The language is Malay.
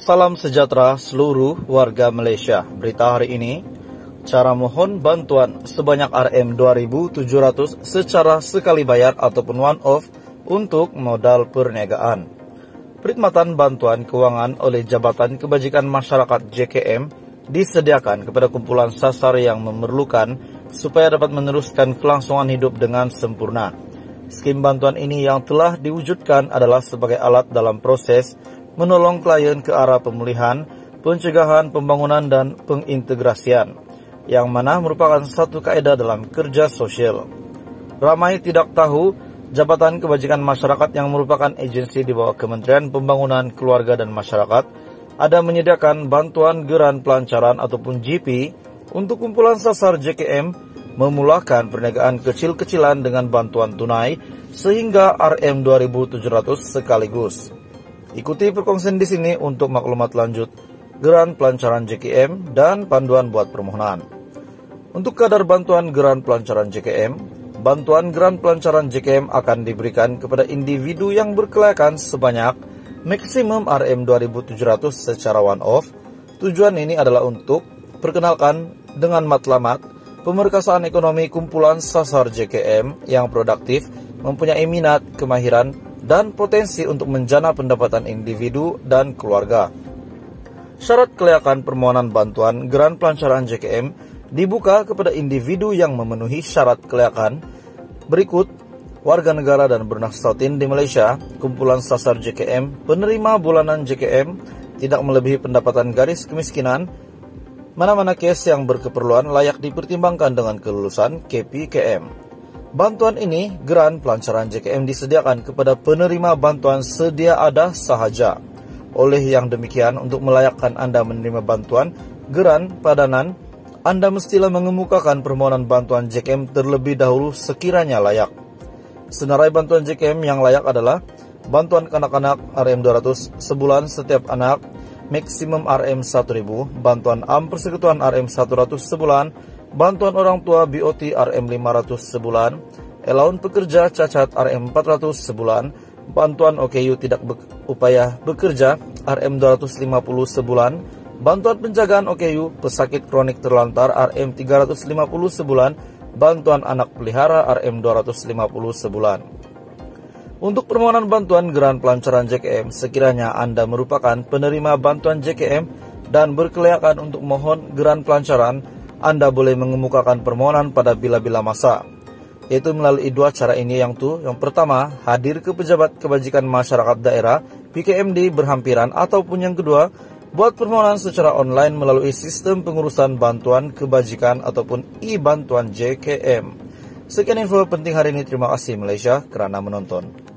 Salam sejahtera seluruh warga Malaysia. Berita hari ini, cara mohon bantuan sebanyak RM2.700 secara sekali bayar ataupun one off untuk modal perniagaan. Perkhidmatan bantuan keuangan oleh Jabatan Kebajikan Masyarakat JKM disediakan kepada kumpulan sasar yang memerlukan supaya dapat meneruskan kelangsungan hidup dengan sempurna. Skim bantuan ini yang telah diwujudkan adalah sebagai alat dalam proses menolong klien ke arah pemulihan, pencegahan, pembangunan, dan pengintegrasian, yang mana merupakan satu kaedah dalam kerja sosial. Ramai tidak tahu, Jabatan Kebajikan Masyarakat yang merupakan agensi di bawah Kementerian Pembangunan Keluarga dan Masyarakat ada menyediakan bantuan geran pelancaran ataupun GP untuk kumpulan sasar JKM memulakan perniagaan kecil-kecilan dengan bantuan tunai sehingga RM2.700 sekaligus. Ikuti perkongsian di sini untuk maklumat lanjut geran pelancaran JKM dan panduan buat permohonan. Untuk kadar bantuan geran pelancaran JKM, bantuan geran pelancaran JKM akan diberikan kepada individu yang berkelayakan sebanyak maksimum RM2.700 secara one off. Tujuan ini adalah untuk perkenalkan dengan matlamat pemerkasaan ekonomi kumpulan sasar JKM yang produktif, mempunyai minat, kemahiran, dan potensi untuk menjana pendapatan individu dan keluarga. Syarat kelayakan permohonan bantuan geran pelancaran JKM dibuka kepada individu yang memenuhi syarat kelayakan berikut: warga negara dan bernasautin di Malaysia, kumpulan sasar JKM, penerima bulanan JKM, tidak melebihi pendapatan garis kemiskinan, mana-mana kes yang berkeperluan layak dipertimbangkan dengan kelulusan KPKM. Bantuan ini, geran pelancaran JKM disediakan kepada penerima bantuan sedia ada sahaja. Oleh yang demikian, untuk melayakkan Anda menerima bantuan geran padanan, Anda mestilah mengemukakan permohonan bantuan JKM terlebih dahulu sekiranya layak. Senarai bantuan JKM yang layak adalah bantuan kanak-kanak RM200 sebulan setiap anak, maksimum RM1.000, bantuan AM Persekutuan RM100 sebulan, bantuan orang tua BOT RM500 sebulan, allowance pekerja cacat RM400 sebulan, bantuan OKU tidak upaya bekerja RM250 sebulan, bantuan penjagaan OKU pesakit kronik terlantar RM350 sebulan, bantuan anak pelihara RM250 sebulan. Untuk permohonan bantuan geran pelancaran JKM, sekiranya Anda merupakan penerima bantuan JKM dan berkelayakan untuk mohon geran pelancaran, Anda boleh mengemukakan permohonan pada bila-bila masa, yaitu melalui dua cara ini. Yang pertama, hadir ke pejabat kebajikan masyarakat daerah PKMD berhampiran, ataupun yang kedua, buat permohonan secara online melalui sistem pengurusan bantuan kebajikan ataupun e-bantuan JKM. Sekian info penting hari ini. Terima kasih Malaysia kerana menonton.